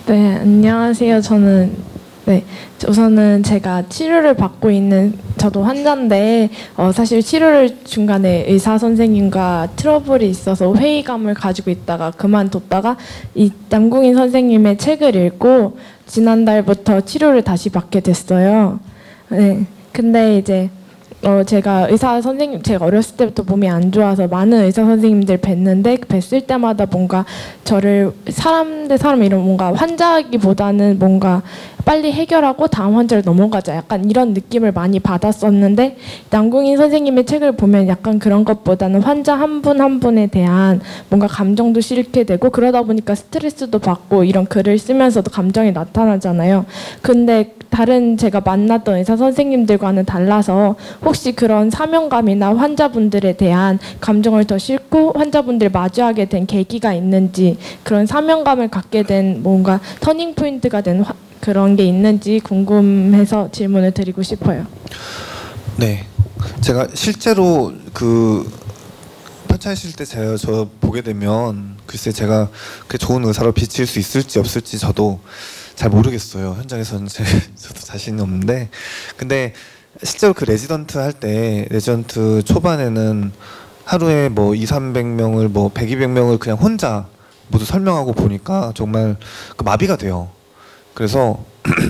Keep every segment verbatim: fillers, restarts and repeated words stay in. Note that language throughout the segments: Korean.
네, 안녕하세요. 저는 네, 우선은 제가 치료를 받고 있는 저도 환자인데 어, 사실 치료를 중간에 의사 선생님과 트러블이 있어서 회의감을 가지고 있다가 그만뒀다가 이 남궁인 선생님의 책을 읽고 지난달부터 치료를 다시 받게 됐어요. 네, 근데 이제 어 제가 의사 선생님 제가 어렸을 때부터 몸이 안 좋아서 많은 의사 선생님들 뵀는데 뵀을 때마다 뭔가 저를 사람 대 사람 이런 뭔가 환자기보다는 뭔가 빨리 해결하고 다음 환자를 넘어가자 약간 이런 느낌을 많이 받았었는데 남궁인 선생님의 책을 보면 약간 그런 것보다는 환자 한 분 한 분에 대한 뭔가 감정도 실게 되고 그러다 보니까 스트레스도 받고 이런 글을 쓰면서도 감정이 나타나잖아요. 근데 다른 제가 만났던 의사 선생님들과는 달라서 혹시 그런 사명감이나 환자분들에 대한 감정을 더 싣고 환자분들 마주하게 된 계기가 있는지 그런 사명감을 갖게 된 뭔가 터닝 포인트가 된 화, 그런 게 있는지 궁금해서 질문을 드리고 싶어요. 네, 제가 실제로 그 편찮으실 때 제가 저 보게 되면 글쎄 제가 그 좋은 의사로 비칠 수 있을지 없을지 저도 잘 모르겠어요. 현장에서는 제, 저도 자신이 없는데 근데 실제로 그 레지던트 할 때 레지던트 초반에는 하루에 뭐 이삼백 명을 뭐 백, 이백 명을 그냥 혼자 모두 설명하고 보니까 정말 그 마비가 돼요. 그래서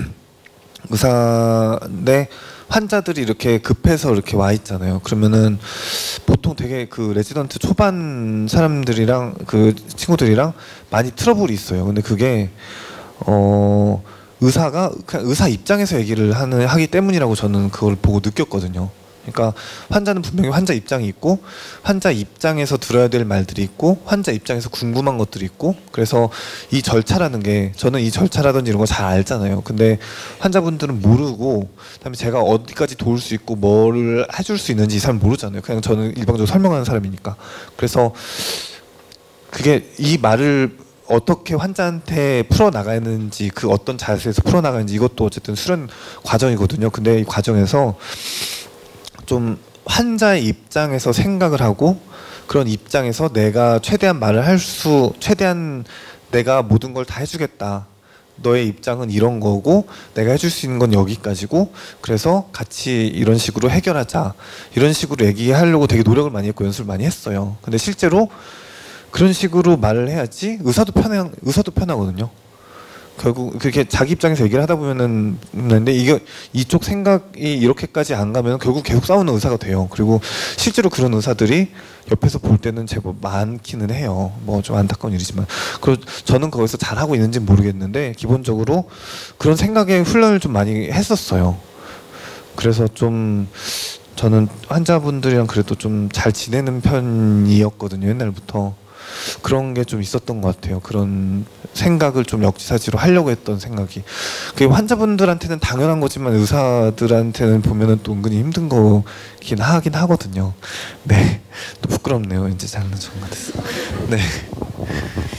의사인데 환자들이 이렇게 급해서 이렇게 와 있잖아요. 그러면은 보통 되게 그 레지던트 초반 사람들이랑 그 친구들이랑 많이 트러블이 있어요. 근데 그게 어 의사가 그냥 의사 입장에서 얘기를 하는 하기 때문이라고 저는 그걸 보고 느꼈거든요. 그러니까 환자는 분명히 환자 입장이 있고 환자 입장에서 들어야 될 말들이 있고 환자 입장에서 궁금한 것들이 있고 그래서 이 절차라는 게 저는 이 절차라든지 이런 거 잘 알잖아요. 근데 환자분들은 모르고 그다음에 제가 어디까지 도울 수 있고 뭐를 해줄 수 있는지 이 사람 모르잖아요. 그냥 저는 일방적으로 설명하는 사람이니까. 그래서 그게 이 말을 어떻게 환자한테 풀어나가는지 그 어떤 자세에서 풀어나가는지 이것도 어쨌든 수련 과정이거든요. 근데 이 과정에서 좀 환자의 입장에서 생각을 하고 그런 입장에서 내가 최대한 말을 할 수 최대한 내가 모든 걸 다 해주겠다. 너의 입장은 이런 거고 내가 해줄 수 있는 건 여기까지고 그래서 같이 이런 식으로 해결하자. 이런 식으로 얘기하려고 되게 노력을 많이 했고 연습을 많이 했어요. 근데 실제로 그런 식으로 말을 해야지 의사도 편해 의사도 편하거든요. 결국 그렇게 자기 입장에서 얘기를 하다 보면은 근데 이게 이쪽 생각이 이렇게까지 안 가면 결국 계속 싸우는 의사가 돼요. 그리고 실제로 그런 의사들이 옆에서 볼 때는 제법 많기는 해요. 뭐 좀 안타까운 일이지만 그 저는 거기서 잘 하고 있는지 모르겠는데 기본적으로 그런 생각에 훈련을 좀 많이 했었어요. 그래서 좀 저는 환자분들이랑 그래도 좀 잘 지내는 편이었거든요. 옛날부터. 그런 게 좀 있었던 것 같아요. 그런 생각을 좀 역지사지로 하려고 했던 생각이. 그게 환자분들한테는 당연한 거지만 의사들한테는 보면은 또 은근히 힘든 거긴 하긴 하거든요. 네, 또 부끄럽네요. 이제 장난 좀 같았어. 네.